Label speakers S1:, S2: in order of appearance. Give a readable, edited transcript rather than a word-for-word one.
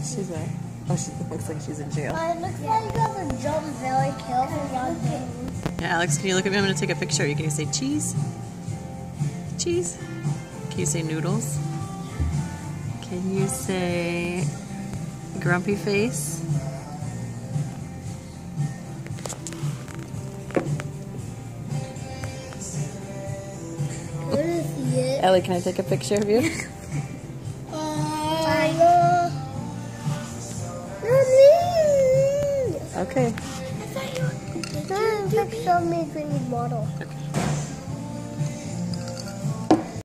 S1: She's right. Oh, she looks like she's in jail.
S2: It looks like you have to jump very carefully on things.
S1: Yeah, Alex, can you look at me? I'm going to take a picture. Can you say cheese? Cheese? Can you say noodles? Can you say grumpy face? Ellie, can I take a picture of you?
S2: Okay.
S1: Okay.
S2: Picture of me drinking water.
S1: Okay.